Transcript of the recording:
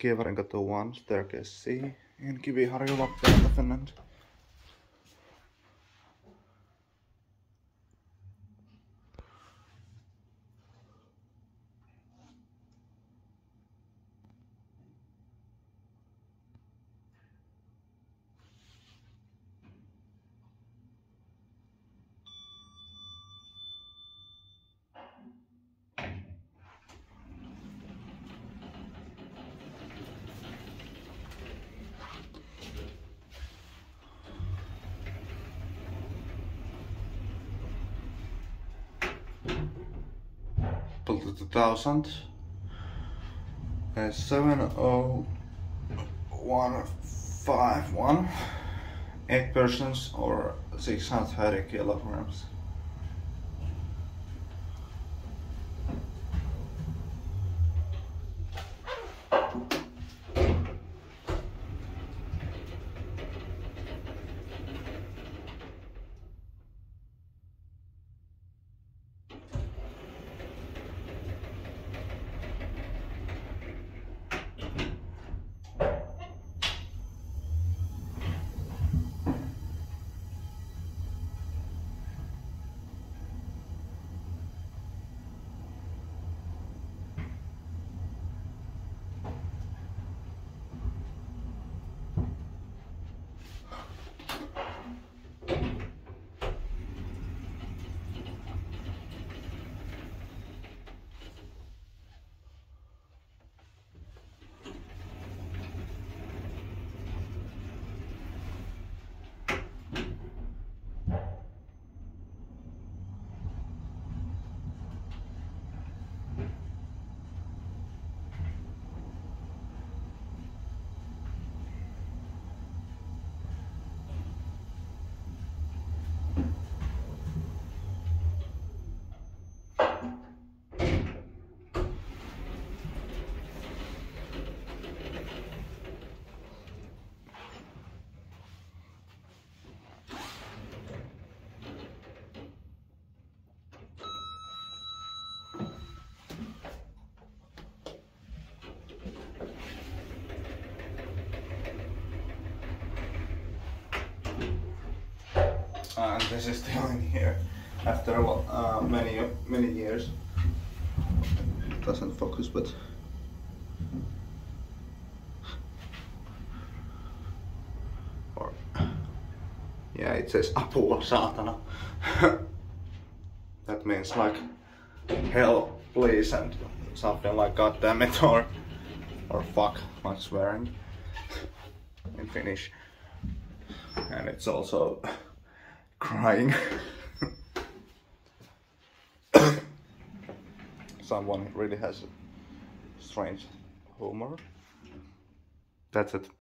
Kievarin katu 1, staircase C in Kiviharju, Lappeenranta, Finland. Pulled to 2000. 70151. 8 persons or 630 kilograms. And this is still in here after many years. It doesn't focus, but yeah, it says apua saatana. That means like hell, please, and something like god damn it or fuck, like swearing in Finnish. And it's also crying. Someone really has strange humor. That's it.